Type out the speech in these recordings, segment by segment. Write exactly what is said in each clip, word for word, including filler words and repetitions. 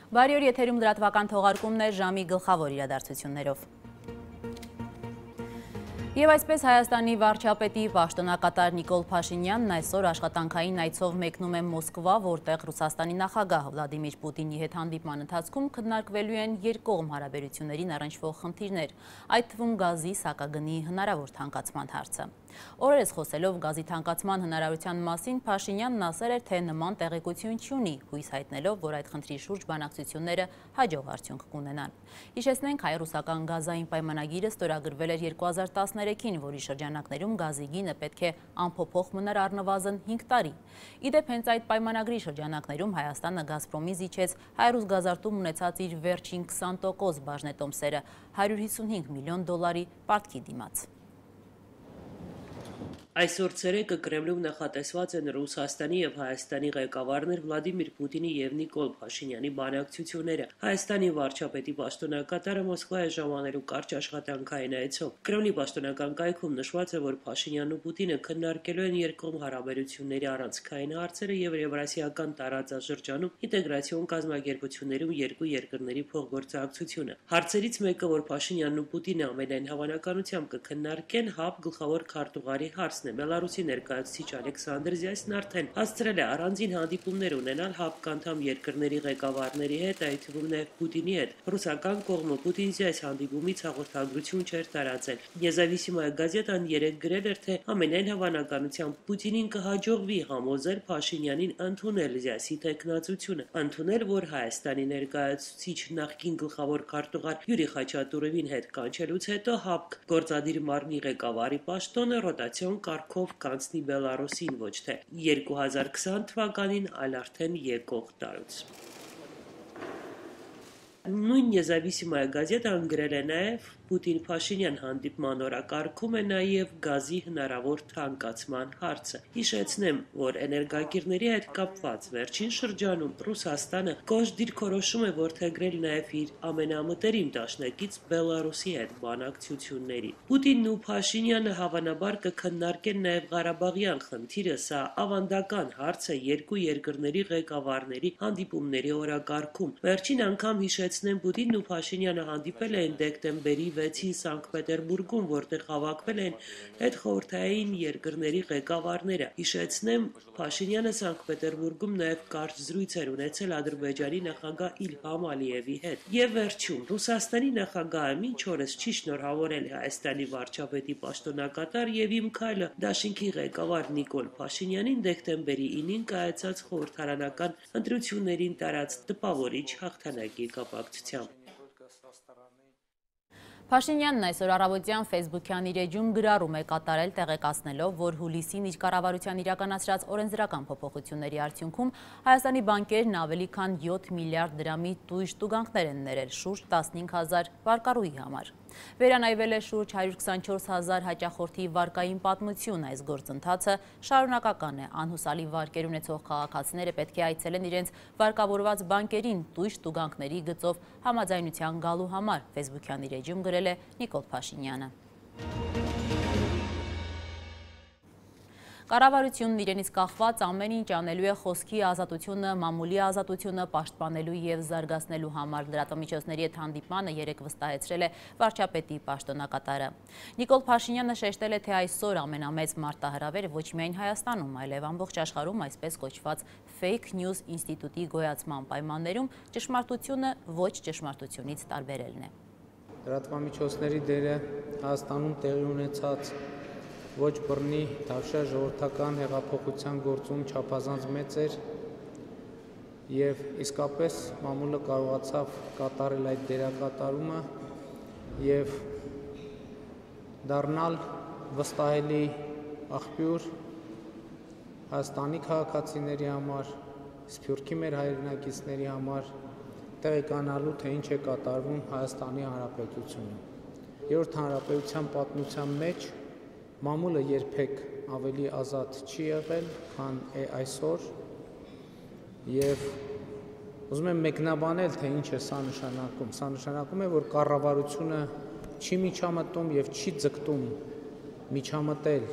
Բարի օր, եթերում լրատվական թողարկումն է ժամի գլխավոր իրադարձություններով։ Եվ այսպես Հայաստանի վարչապետի պաշտոնակատար Նիկոլ Փաշինյանն այսօր աշխատանքային այցով մեկնում է Մոսկվա, որտեղ Ռուսաստանի նախագահ Վլադիմիր Պուտինի հետ հանդիպման ընթացքում քննարկվելու են երկկողմ հարաբերություններին առնչվող խնդիրներ, այդ թվում գազի սակագնի հնարավոր թանկացման հարցը։ Օրերս խոսելով գազի թանկացման հնարավորության մասին, Փաշինյանն ասել էր, թե նման տեղեկություն չունի, հույս հայտնելով, որ այդ խնդրի շուրջ բանակցությունները հաջող արդյունք կունենան։ Հիշեցնենք, հայ-ռուսական գազային պայմանագիրը ստորագրվել էր երկու հազար տասներեքին, որի շրջանակներում գազի գինը պետք է անփոփոխ մնար առնվազն հինգ տարի։ Իդեպ հենց այդ պայմանագրի շրջանակներում Հայաստանը Գազպրոմի զիջեց հայ-ռուս գազարտում ունեցած իր վերջին քսան տոկոս բաժնետոմսերը հարյուր հիսունհինգ միլիոն դոլարի պարտքի դիմաց։ Այսօր ցերեկը Կրեմլում նախատեսված են Ռուսաստանի եւ Հայաստանի ղեկավարներ Վլադիմիր Պուտինի եւ Նիկոլ Փաշինյանի բանակցությունները։ Հայաստանի վարչապետի պաշտոնակատարը Մոսկվա է ժամանելու կարճ աշխատանքային այցով։ Կրեմլի պաշտոնական կայքում նշված է, որ Փաշինյանն ու Պուտինը քննարկելու են երկկողմ հարաբերությունների առանցքային հարցերը եւ եվրասիական տարածաշրջանում ինտեգրացիոն կազմակերպություններում երկու երկրների փոխգործակցությունը։ Հարցերից մեկը, որ Փաշինյանն ու Պուտինը ամենայն հավանականությամբ կքննարկեն, ՀԱՊ գլխավոր քարտուղարի հարցն է։ Բելարուսի ներկայացուցիչ Ալեքսանդր Զյասին արդեն հասցրել է առանձին հանդիպումներ ունենալ ՀԱՊԿ անդամ երկրների ղեկավարների հետ, այդ թվում նաև Պուտինի հետ։ Ռուսական կողմը Պուտին-Զյաս հանդիպումից հաղորդագրություն չէր տարածել։ Նեզավիսիմայա գազետան երեկ գրել էր, թե ամենայն հավանականությամբ Պուտինին կհաջողվի համոզել Փաշինյանին ընդունել Զյասի տեխնացությունը, ընդունել, որ Հայաստանի ներկայացուցիչ նախկին գլխավոր քարտուղար Յուրի Խաչատուրովին հետ կանչելուց հետո ՀԱՊԿ գործադիր մարմնի ղեկավարի պաշտոնը ռոտացիոն կարգով կանցնի Բելարուսին, ոչ թե երկու հազար քսան թվականին, այլ արդեն եկող տարուց։ Նույն Նեզավիսիմայա գազետան գրել է նաև Պուտին-Փաշինյան հանդիպման օրակարգում է նաև գազի հնարավոր թանկացման հարցը։ Հիշեցնեմ, որ էներգակիրների հետ կապված վերջին շրջանում Ռուսաստանը կոշտ դիրքորոշում է որդեգրել նաև իր ամենամտերիմ դաշնակից Բելարուսի հետ բանակցությունների։ Պուտինն ու Փաշինյանը հավանաբար կքննարկեն նաև Ղարաբաղյան խնդիրը, սա ավանդական հարց է երկու երկրների ղեկավարների հանդիպումների օրակարգում։ Վերջին անգամ հիշեցնեմ, Պուտինն ու Փաշինյանը հանդիպել էին դեկտեմբերի վեցին Սանկտ Պետերբուրգում, որտեղ հավաքվել են հետխորհրդային երկրների ղեկավարները։ Հիշեցնեմ, Փաշինյանը Սանկտ Պետերբուրգում նաև կարճ զրույց էր ունեցել Ադրբեջանի նախագահ Իլհամ Ալիևի հետ։ Եվ վերջում, Ռուսաստանի նախագահը մինչ օրս չի շնորհավորել Հայաստանի վարչապետի պաշտոնակատար եւ Իմ քայլը դաշինքի ղեկավար Նիկոլ Փաշինյանին դեկտեմբերի ինին կայացած խորհրդարանական ընտրություններին տարած տպավորիչ հաղթանակի կապակցությամբ։ Փաշինյանն այսօր առավոտյան ֆեյսբուքյան իր էջում գրառում է կատարել, տեղեկացնելով, որ հուլիսին իր կառավարության իրականացրած օրենսդրական փոփոխությունների արդյունքում Հայաստանի բանկերն ավելի քան յոթ միլիարդ դրամի տույժ տուգանքներ են ներել շուրջ տասնհինգ հազար վարկառուի համար։ Վերանայվել է շուրջ հարյուր քսանչորս հազար հաճախորդի վարկային պատմություն, այս գործընթացը շարունակական է, անհուսալի վարկեր ունեցող քաղաքացիները պետք է այցելեն իրենց վարկավորված բանկերին տույժ տուգանքների գծով համաձայնության գալու համար, ֆեյսբուքյան իր էջում գրել է Նիկոլ Փաշինյանը։ Կառավարությունն իրենից կախված ամեն ինչ անելու է խոսքի ազատությունը, մամուլի ազատությունը պաշտպանելու եւ զարգացնելու համար։ Լրատվամիջոցների հետ հանդիպմանը երեկ վստահեցրել է վարչապետի պաշտոնակատարը։ Նիկոլ Փաշինյանը շեշտել է, թե այսօր ամենամեծ մարտահրավերը ոչ միայն Հայաստանում, այլև ամբողջ աշխարհում այսպես կոչված Fake News ինստիտուտի գոյացման պայմաններում ճշմարտությունը ոչ ճշմարտությունից տարբերելն է։ Լրատվամիջոցների դերը Հայաստանում տեղի ունեցած ոչ բռնի դավշա ժողովրդական հեղափոխության գործում չափազանց մեծ էր եւ իսկապես մամուլը կարողացավ կատարել այդ դերակատարումը եւ դառնալ վստահելի աղբյուր Հայաստանի քաղաքացիների համար, Սփյուռքի մեր հայրենակիցների համար տեղեկանալու, թե ինչ է կատարվում Հայաստանի Հանրապետությունում։ Երրորդ հանրապետության պատմության մեջ մամուլը երբեք ավելի ազատ չի եղել, քան է այսօր, եւ ուզում եմ մեկնաբանել, թե ինչ է սա նշանակում։ Սա նշանակում է, որ կառավարությունը չի միջամտում եւ չի ձգտում միջամտել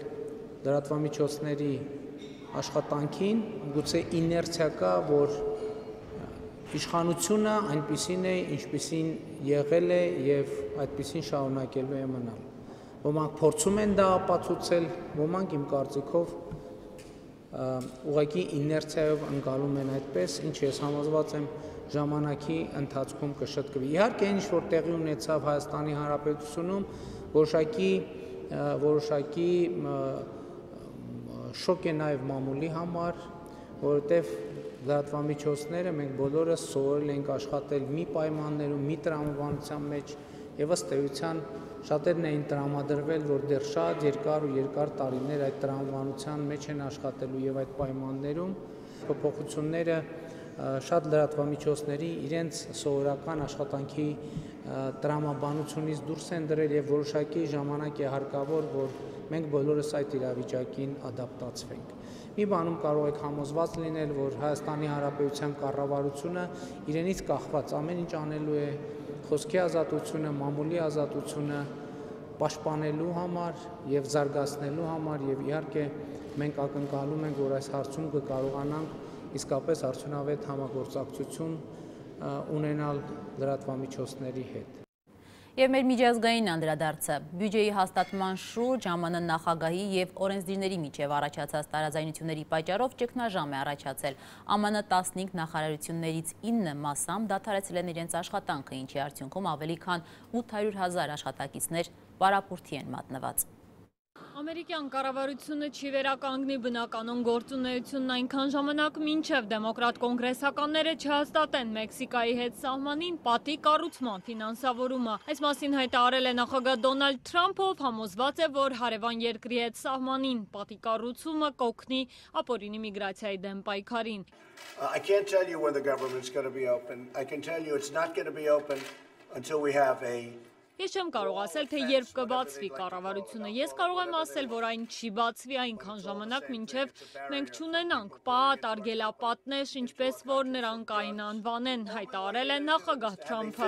լրատվամիջոցների աշխատանքին, գուցե իներցիա կա, որ Իշխանությունը այնպիսին է, ինչպիսին եղել է եւ այդպիսին շարունակելու է մնալ։ Ոմանք փորձում են դա ապացուցել, ոմանք իմ կարծիքով ուղղակի իներցիայով ընկալում են այդպես, ինչ ես համոզված եմ ժամանակի ընթացքում կշտկվի։ Իհարկե, ինչ որ տեղի ունեցավ Հայաստանի Հանրապետությունում, որոշակի որոշակի շոկ է նաև մամուլի համար, որովհետև լրատվամիջոցները մենք բոլորս սովորել ենք աշխատել մի պայմաններում, մի տրամաբանության մեջ եւ ըստ էության շատերն էին տրամադրվել, որ դեռ շատ երկար ու երկար տարիներ այդ տրամաբանության մեջ են աշխատելու եւ այդ պայմաններում փոփոխությունները շատ լրատվամիջոցների իրենց սովորական աշխատանքի տրամաբանությունից դուրս են դրել եւ որոշակի ժամանակ է հարկավոր, որ մենք բոլորս այդ իրավիճակին ադապտացվենք։ Մի բանում կարող եք համոզված լինել, որ Հայաստանի Հանրապետության կառավարությունը իրենից կախված ամեն ինչ անելու է խոսքի ազատությունը, մամուլի ազատությունը պաշտպանելու համար եւ զարգացնելու համար եւ իհարկե մենք ակնկալում ենք, որ այս հարցում կկարողանանք իսկապես արդյունավետ համագործակցություն ունենալ լրատվամիջոցների հետ։ Եվ մեր միջազգային անդրադարձը բյուջեի հաստատման շուրջ ԱՄՆ նախագահի եւ օրենսդիրների միջև առաջացած տարաձայնությունների պատճառով ճգնաժամ է առաջացել։ ԱՄՆ տասնհինգ նախարարություններից ինը մասամբ դադարեցրել են իրենց աշխատանքը, ինչի արդյունքում ավելի քան ութ հարյուր հազար աշխատակիցներ պարապուրդի են մատնված։ Ամերիկյան կառավարությունը չի վերականգնի բնականոն գործունեությունն այնքան ժամանակ, մինչև դեմոկրատ կոնգրեսականները չհաստատեն Մեքսիկայի հետ սահմանին պատի կառուցման ֆինանսավորումը։ Այս մասին հայտարարել է նախագահ Դոնալդ Թրամփը, ով համոզված է, որ հարևան երկրի հետ սահմանին պատի կառուցումը կօգնի ապօրինի միգրացիայի դեմ պայքարին։ I can't tell you when the government's going to be open. I can tell you it's not going to be open until we have a Ես չեմ կարող ասել, թե երբ կբացվի կառավարությունը։ Ես կարող եմ ասել, որ այն չի բացվի այնքան ժամանակ, մինչև մենք չունենանք պատ, արգելապատներ, ինչպես որ նրանք այն անվանեն, հայտարարել է նախագահ Թրամփը։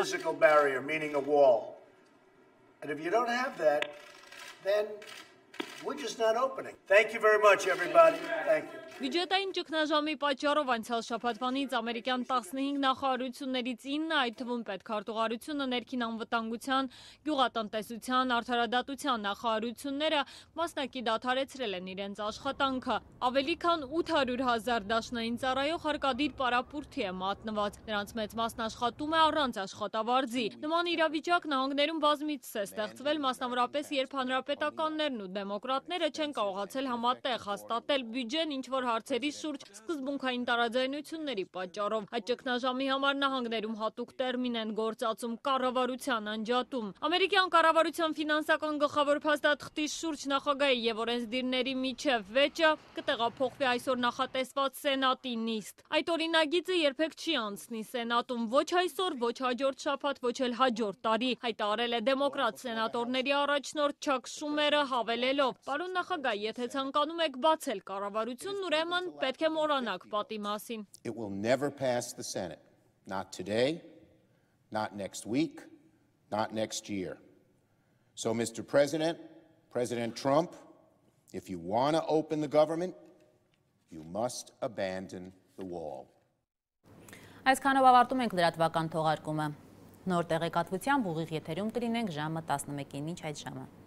Բյուջետային ճգնաժամի պատճառով անցյալ շաբաթվանից ամերիկյան տասնհինգ նախարարություններից ինը, այդ թվում պետքարտուղարությունը, ներքին անվտանգության, գյուղատնտեսության, արդարադատության նախարարությունները մասնակի դադարեցրել են իրենց աշխատանքը։ Ավելի քան ութ հարյուր հազար դաշնային ծառայող հարկադիր պարապուրդի է մատնված։ Նրանց մեծ մասն աշխատում է առանց աշխատավարձի։ Նման իրավիճակ նահանգներում բազմիցս է ստեղծվել, մասնավորապես երբ հանրապետականներն ու դեմոկրատները չեն կարողացել համատեղ հաստատել բյուջեն, ինչ որ հարցերի շուրջ սկզբունքային տարաձայնությունների պատճառով։ Այդ ճգնաժամի համար նահանգներում հատուկ տերմին են գործածում կառավարության անջատում։ Ամերիկյան կառավարության ֆինանսական գլխավոր փաստաթղթի շուրջ նախագահի եւ օրենսդիրների միջև վեճը կտեղափոխվի այսօր նախատեսված սենատի նիստ։ Այդ օրինագիծը երբեք չի անցնի սենատում, ոչ այսօր, ոչ հաջորդ շաբաթ, ոչ էլ հաջորդ տարի, հայտարարել է դեմոկրատ սենատորների առաջնորդ Չակ Շումերը, հավելելով. «Պարոն նախագահ, եթե ցանկանում եք բացել կառավարությունն, ուրեմն պետք է մոռանաք պատի մասին»։ It will never pass the Senate. Not today, not next week, not next year. So, Mister President, President Trump, if you want to open the government, you must abandon the wall. Այսքանով ավարտում ենք լրատվական թողարկումը։ Նոր տեղեկատվությամբ ուղիղ եթերում կլինենք ժամը տասնմեկին, մինչ այդ ժամը։